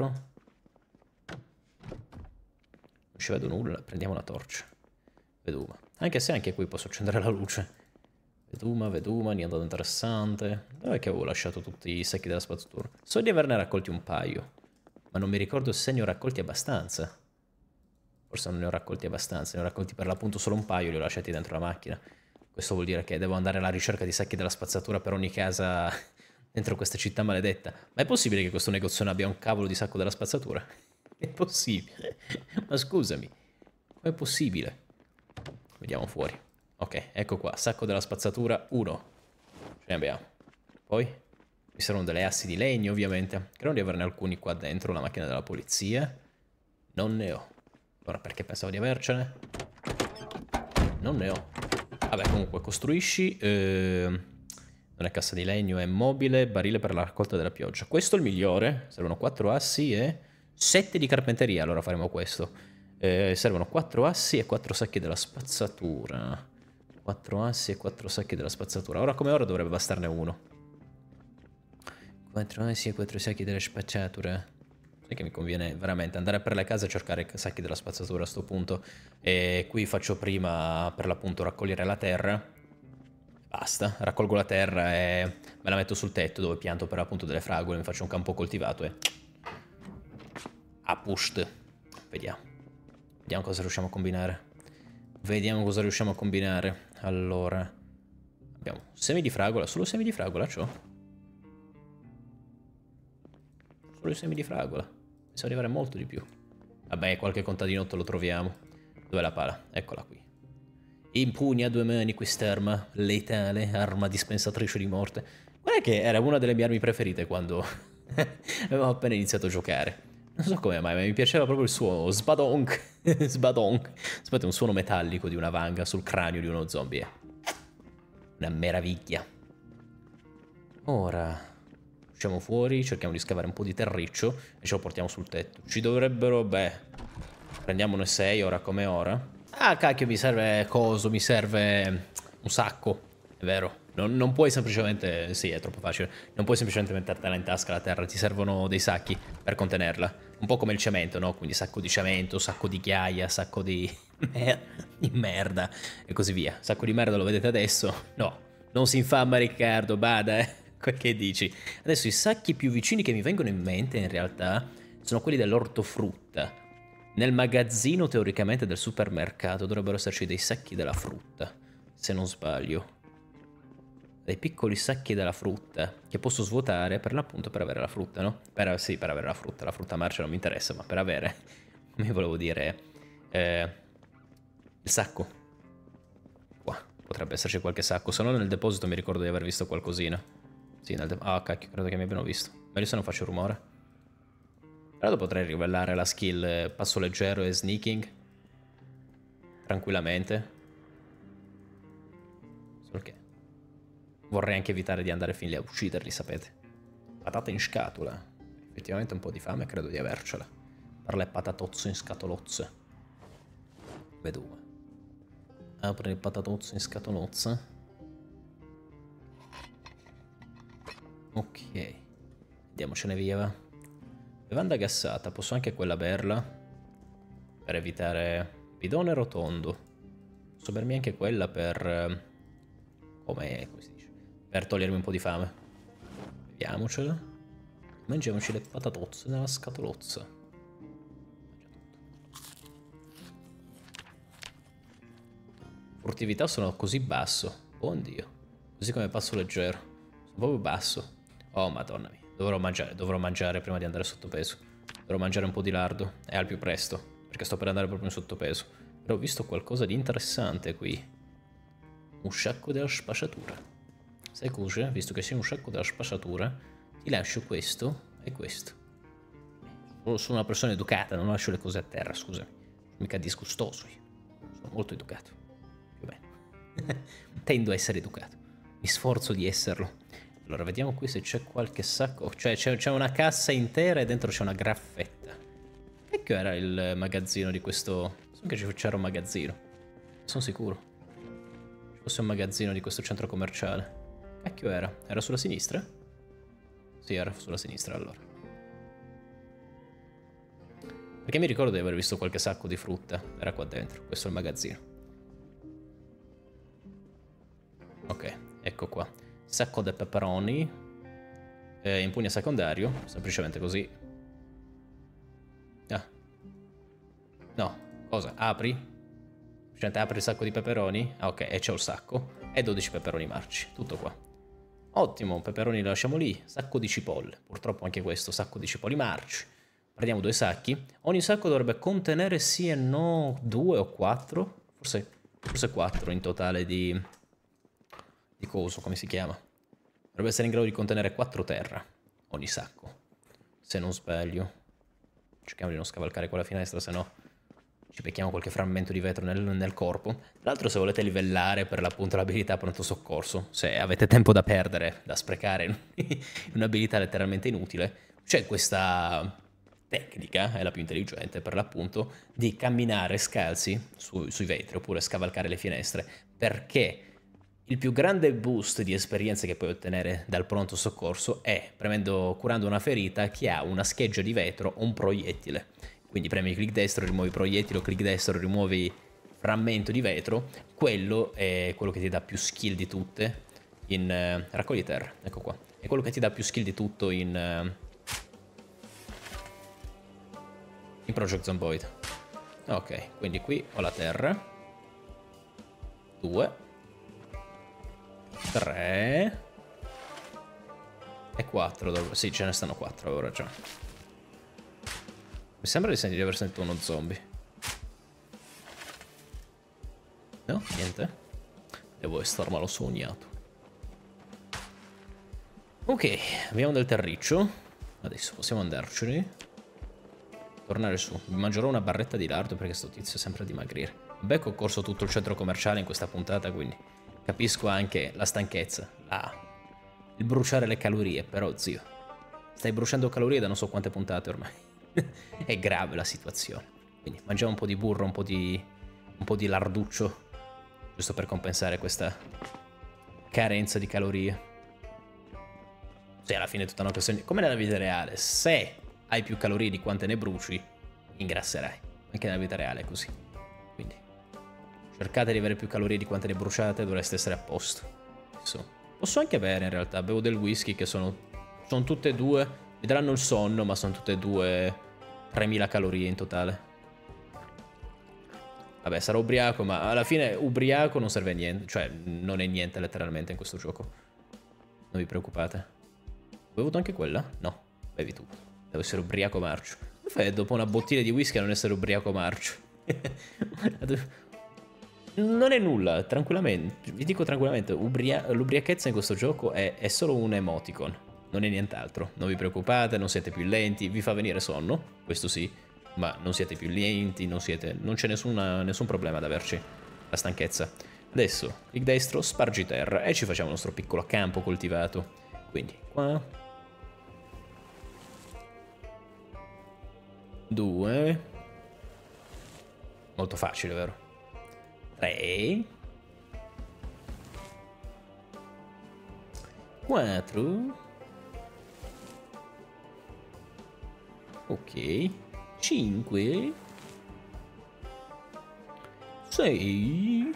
Non ci vedo nulla, prendiamo una torcia. Veduma. Anche se anche qui posso accendere la luce. Veduma, veduma, niente di interessante. Dov'è che avevo lasciato tutti i sacchi della spazzatura? So di averne raccolti un paio, ma non mi ricordo se ne ho raccolti abbastanza. Forse non ne ho raccolti abbastanza, ne ho raccolti per l'appunto solo un paio, li ho lasciati dentro la macchina. Questo vuol dire che devo andare alla ricerca di sacchi della spazzatura per ogni casa dentro questa città maledetta. Ma è possibile che questo negozio non abbia un cavolo di sacco della spazzatura? È possibile. Ma scusami, com'è possibile? Vediamo fuori. Ok, ecco qua, sacco della spazzatura uno. Ce ne abbiamo. Poi mi servono delle assi di legno, ovviamente. Credo di averne alcuni qua dentro la macchina della polizia. Non ne ho. Allora, perché pensavo di avercene? Non ne ho. Vabbè, comunque, costruisci... Eh... Non è cassa di legno, è mobile, barile per la raccolta della pioggia. Questo è il migliore. Servono quattro assi e sette di carpenteria. Allora faremo questo. Eh, servono quattro assi e quattro sacchi della spazzatura. quattro assi e quattro sacchi della spazzatura. Ora come ora dovrebbe bastarne uno. quattro assi e quattro sacchi della spazzatura. Sai che mi conviene veramente andare per le case a cercare sacchi della spazzatura a sto punto. E qui faccio prima per l'appunto raccogliere la terra. Basta, raccolgo la terra e me la metto sul tetto dove pianto per appunto delle fragole, mi faccio un campo coltivato e... a pusht. Vediamo. Vediamo cosa riusciamo a combinare. Vediamo cosa riusciamo a combinare. Allora... abbiamo semi di fragola, solo semi di fragola c'ho. Solo i semi di fragola. Pensavo di avere molto di più. Vabbè, qualche contadinotto lo troviamo. Dov'è la pala? Eccola qui. Impugna a due mani quest'arma letale, arma dispensatrice di morte. Guarda che era una delle mie armi preferite quando avevo appena iniziato a giocare. Non so come mai, ma mi piaceva proprio il suono sbadonk, sbadonk. Aspetta, un suono metallico di una vanga sul cranio di uno zombie. Una meraviglia. Ora, usciamo fuori, cerchiamo di scavare un po' di terriccio e ce lo portiamo sul tetto. Ci dovrebbero, beh, prendiamone sei ora come ora. Ah, cacchio, mi serve coso, mi serve un sacco, è vero. Non, non puoi semplicemente... sì, è troppo facile. Non puoi semplicemente mettertela in tasca la terra, ti servono dei sacchi per contenerla. Un po' come il cemento, no? Quindi sacco di cemento, sacco di ghiaia, sacco di... di merda e così via. Sacco di merda lo vedete adesso? No, non si infamma Riccardo, bada, eh. Quel che dici. Adesso i sacchi più vicini che mi vengono in mente in realtà sono quelli dell'ortofrutta. Nel magazzino teoricamente del supermercato dovrebbero esserci dei sacchi della frutta, se non sbaglio. Dei piccoli sacchi della frutta che posso svuotare per l'appunto per avere la frutta, no? Per, sì, per avere la frutta. La frutta marcia non mi interessa, ma per avere, come volevo dire, eh, il sacco. Qua, potrebbe esserci qualche sacco, se no nel deposito mi ricordo di aver visto qualcosina. Sì, nel deposito. Ah, cacchio, credo che mi abbiano visto. Meglio se non faccio rumore. Però potrei rivelare la skill passo leggero e sneaking tranquillamente. Solo che vorrei anche evitare di andare fin lì a ucciderli, sapete. Patate in scatola. Effettivamente un po' di fame credo di avercela. Per le patatozze in scatolozze. Vedo. Apri il patatozzo in scatolozze. Ok. Andiamocene via. Bevanda gassata, posso anche quella berla per evitare bidone rotondo. Posso bermi anche quella per... come si dice? Per togliermi un po' di fame. Beviamocela. Mangiamoci le patatozze nella scatolozza. Furtività sono così basso. Buon Dio. Così come passo leggero. Sono proprio basso. Oh madonna mia. Dovrò mangiare, dovrò mangiare prima di andare sottopeso. Dovrò mangiare un po' di lardo e al più presto, perché sto per andare proprio in sottopeso. Però ho visto qualcosa di interessante qui. Un sacco della spacciatura. Sai cosa? Visto che sei un sacco della spacciatura, ti lascio questo e questo. Sono una persona educata, non lascio le cose a terra, scusami. Mica disgustoso io. Sono molto educato. Più o meno. Tendo a essere educato. Mi sforzo di esserlo. Allora, vediamo qui se c'è qualche sacco. Cioè, c'è una cassa intera e dentro c'è una graffetta. Che era il magazzino di questo... So che c'era un magazzino. Sono sicuro. Ci fosse un magazzino di questo centro commerciale. Cacchio era? Era sulla sinistra? Sì, era sulla sinistra allora. Perché mi ricordo di aver visto qualche sacco di frutta. Era qua dentro. Questo è il magazzino. Ok, ecco qua. Sacco de pepperoni. Eh, impugna secondario. Semplicemente così. Ah. No. Cosa? Apri? Semplicemente apri il sacco di peperoni. Ah, ok. E c'ho il sacco. E dodici peperoni marci. Tutto qua. Ottimo, peperoni li lasciamo lì. Sacco di cipolle. Purtroppo anche questo, sacco di cipolle marci. Prendiamo due sacchi. Ogni sacco dovrebbe contenere sì e no due o quattro. Forse, forse quattro in totale di... Di coso, come si chiama? Dovrebbe essere in grado di contenere quattro terra. Ogni sacco. Se non sbaglio. Cerchiamo di non scavalcare quella finestra, se no ci becchiamo qualche frammento di vetro nel, nel corpo. Tra l'altro, se volete livellare per l'appunto l'abilità pronto soccorso, se avete tempo da perdere, da sprecare in un'abilità letteralmente inutile, c'è questa tecnica, è la più intelligente per l'appunto, di camminare scalzi su, sui vetri oppure scavalcare le finestre, perché il più grande boost di esperienze che puoi ottenere dal pronto soccorso è premendo, curando una ferita che ha una scheggia di vetro o un proiettile. Quindi premi clic destro, rimuovi proiettile, o clic destro, rimuovi frammento di vetro. Quello è quello che ti dà più skill di tutte in... Uh, raccogli terra, ecco qua. È quello che ti dà più skill di tutto in... Uh, in Project Zomboid. Ok, quindi qui ho la terra. Due. Tre. E quattro. Sì, ce ne stanno quattro, avevo ragione. Mi sembra di, di aver sentito uno zombie. No, niente. Devo estarmelo sognato. Ok, abbiamo del terriccio. Adesso possiamo andarcene. Tornare su. Mi mangerò una barretta di lardo perché sto tizio è sempre a dimagrire. Vabbè che ho corso tutto il centro commerciale in questa puntata, quindi capisco anche la stanchezza. La... il bruciare le calorie, però zio. Stai bruciando calorie da non so quante puntate ormai. È grave la situazione. Quindi mangiamo un po' di burro, un po' di un po' di larduccio, giusto per compensare questa carenza di calorie. Sì, alla fine è tutta una questione, come nella vita reale, se hai più calorie di quante ne bruci, ingrasserai. Anche nella vita reale è così. Quindi cercate di avere più calorie di quante ne bruciate, dovreste essere a posto. Adesso, posso anche bere in realtà, bevo del whisky che sono sono tutte e due, mi daranno il sonno, ma sono tutte e due tremila calorie in totale. Vabbè, sarò ubriaco, ma alla fine ubriaco non serve a niente. Cioè, non è niente letteralmente in questo gioco. Non vi preoccupate. Ho bevuto anche quella? No, bevi tutto. Devo essere ubriaco marcio. Come fai dopo una bottiglia di whisky a non essere ubriaco marcio? Non è nulla, tranquillamente. Vi dico tranquillamente, l'ubriachezza in questo gioco è, è solo un emoticon. Non è nient'altro, non vi preoccupate, non siete più lenti, vi fa venire sonno, questo sì, ma non siete più lenti, non, siete, non c'è nessun problema ad averci la stanchezza. Adesso, clic destro, spargi terra e ci facciamo il nostro piccolo campo coltivato. Quindi, qua. Due. Molto facile, vero? Tre. Quattro. Ok, cinque, sei.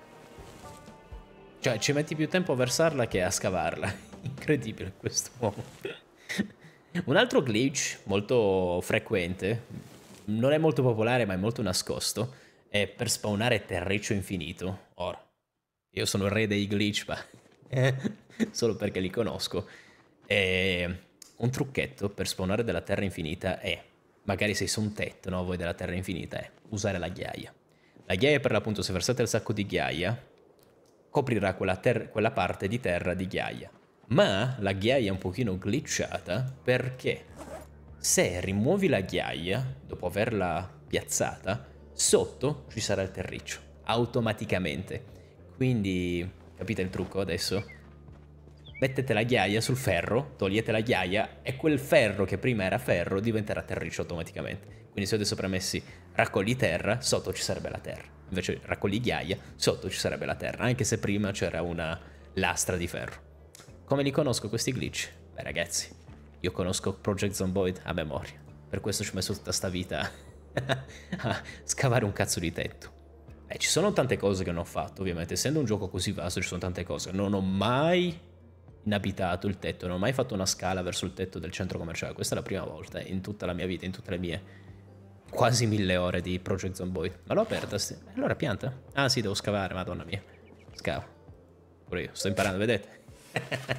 Cioè, ci metti più tempo a versarla che a scavarla. Incredibile questo uomo. Un altro glitch molto frequente, non è molto popolare ma è molto nascosto, è per spawnare terriccio infinito. Ora, io sono il re dei glitch, ma solo perché li conosco. E... un trucchetto per spawnare della terra infinita è, magari sei su un tetto, no? Voi della terra infinita, è usare la ghiaia. La ghiaia per l'appunto, se versate il sacco di ghiaia, coprirà quella, quella parte di terra di ghiaia. Ma la ghiaia è un pochino glitchata perché se rimuovi la ghiaia, dopo averla piazzata, sotto ci sarà il terriccio, automaticamente. Quindi, capite il trucco adesso? Mettete la ghiaia sul ferro, togliete la ghiaia e quel ferro che prima era ferro diventerà terriccio automaticamente. Quindi se ho adesso premessi raccogli terra, sotto ci sarebbe la terra. Invece raccogli ghiaia, sotto ci sarebbe la terra, anche se prima c'era una lastra di ferro. Come li conosco questi glitch? Beh ragazzi, io conosco Project Zomboid a memoria. Per questo ci ho messo tutta sta vita a scavare un cazzo di tetto. Eh, ci sono tante cose che non ho fatto, ovviamente. Essendo un gioco così vasto ci sono tante cose. Non ho mai inabitato il tetto, non ho mai fatto una scala verso il tetto del centro commerciale. Questa è la prima volta in tutta la mia vita, in tutte le mie quasi mille ore di Project Zomboid. Ma l'ho aperta? Sì. Allora pianta? Ah sì, devo scavare, madonna mia. Scavo. Pure io, sto imparando, vedete?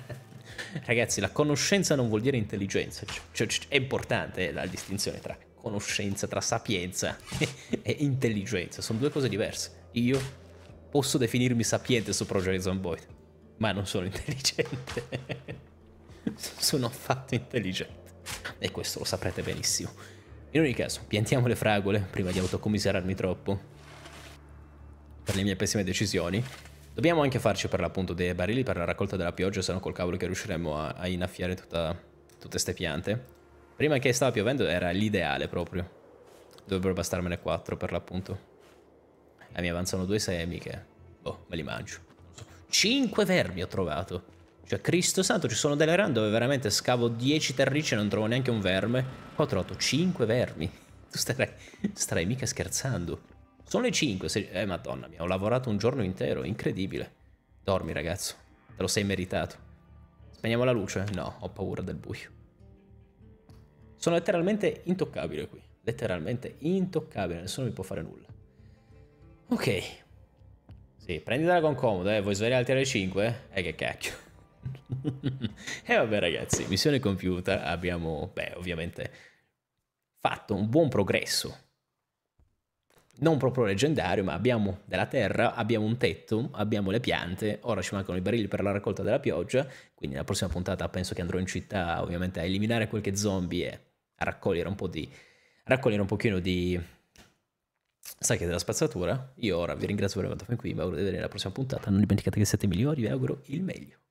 Ragazzi, la conoscenza non vuol dire intelligenza. Cioè, cioè, è importante la distinzione tra conoscenza, tra sapienza e intelligenza. Sono due cose diverse. Io posso definirmi sapiente su Project Zomboid, ma non sono intelligente. Sono affatto intelligente. E questo lo saprete benissimo. In ogni caso, piantiamo le fragole prima di autocommiserarmi troppo per le mie pessime decisioni. Dobbiamo anche farci per l'appunto dei barili per la raccolta della pioggia, se no col cavolo che riusciremo a, a innaffiare tutta, tutte queste piante. Prima che stava piovendo era l'ideale proprio. Dovrebbero bastarmene quattro per l'appunto. E mi avanzano due semi che... boh, me li mangio. cinque vermi ho trovato. Cioè, Cristo santo, ci sono delle run dove veramente scavo dieci terricci e non trovo neanche un verme. Qua ho trovato cinque vermi. Tu starai, starai mica scherzando. Sono le cinque. Se... Eh, madonna mia, ho lavorato un giorno intero, incredibile. Dormi, ragazzo. Te lo sei meritato. Spegniamo la luce? No, ho paura del buio. Sono letteralmente intoccabile qui. Letteralmente intoccabile, nessuno mi può fare nulla. Ok. Sì, prenditela con comodo, eh. Vuoi svegliarti alle cinque? Eh, che cacchio. E vabbè ragazzi, missione compiuta, abbiamo, beh, ovviamente fatto un buon progresso. Non proprio leggendario, ma abbiamo della terra, abbiamo un tetto, abbiamo le piante, ora ci mancano i barili per la raccolta della pioggia, quindi nella prossima puntata penso che andrò in città ovviamente a eliminare qualche zombie e a raccogliere un po' di... a raccogliere un pochino di... sacche della spazzatura. Io ora vi ringrazio per aver fatto fin qui, mi auguro di vedere la prossima puntata, non dimenticate che siete migliori, vi auguro il meglio.